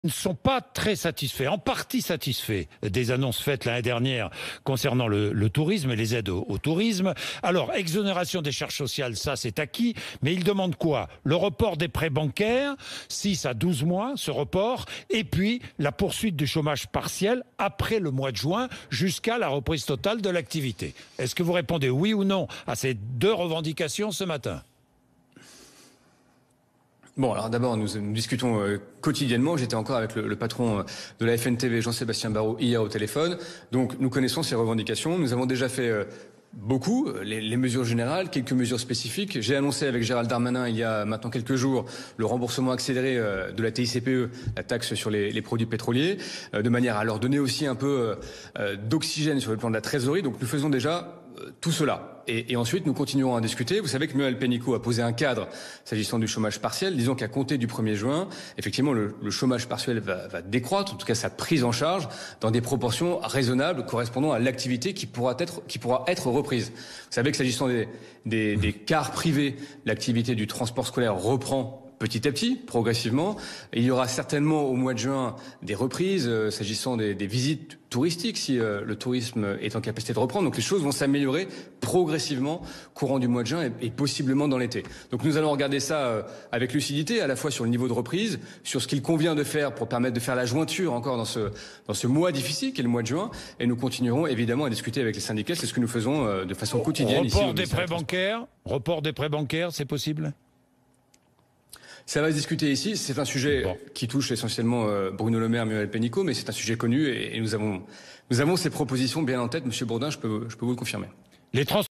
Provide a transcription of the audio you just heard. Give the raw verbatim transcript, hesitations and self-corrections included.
ne sont pas très satisfaits, en partie satisfaits des annonces faites l'année dernière concernant le, le tourisme et les aides au, au tourisme. Alors, exonération des charges sociales, ça c'est acquis, mais ils demandent quoi? Le report des prêts bancaires, six à douze mois, ce report, et puis la poursuite du chômage partiel après le mois de juin jusqu'à la reprise totale de l'activité. Est-ce que vous répondez oui ou non à ces deux revendications ce matin? Bon, alors d'abord, nous, nous discutons euh, quotidiennement. J'étais encore avec le, le patron euh, de la F N T V, Jean-Sébastien Barrot, hier au téléphone. Donc, nous connaissons ces revendications. Nous avons déjà fait euh, beaucoup, les, les mesures générales, quelques mesures spécifiques. J'ai annoncé avec Gérald Darmanin, il y a maintenant quelques jours, le remboursement accéléré euh, de la T I C P E, la taxe sur les, les produits pétroliers, euh, de manière à leur donner aussi un peu euh, d'oxygène sur le plan de la trésorerie. Donc, nous faisons déjà tout cela. Et, et ensuite, nous continuerons à discuter. Vous savez que Muriel Pénicaud a posé un cadre s'agissant du chômage partiel. Disons qu'à compter du premier juin, effectivement, le, le chômage partiel va, va décroître, en tout cas sa prise en charge, dans des proportions raisonnables correspondant à l'activité qui pourra être, qui pourra être reprise. Vous savez que s'agissant des, des, des cars privés, l'activité du transport scolaire reprend petit à petit, progressivement. Il y aura certainement au mois de juin des reprises euh, s'agissant des, des visites touristiques, si euh, le tourisme est en capacité de reprendre. Donc les choses vont s'améliorer progressivement courant du mois de juin et, et possiblement dans l'été. Donc nous allons regarder ça euh, avec lucidité, à la fois sur le niveau de reprise, sur ce qu'il convient de faire pour permettre de faire la jointure encore dans ce, dans ce mois difficile qu'est le mois de juin. Et nous continuerons évidemment à discuter avec les syndicats. C'est ce que nous faisons euh, de façon quotidienne. Report ici, des prêts bancaires, report des prêts bancaires, c'est possible? Ça va se discuter ici. C'est un sujet bon. qui touche essentiellement euh, Bruno Le Maire, Muriel Pénicaud, mais c'est un sujet connu et, et nous avons, nous avons ces propositions bien en tête. Monsieur Bourdin, je peux, je peux vous le confirmer. Les trans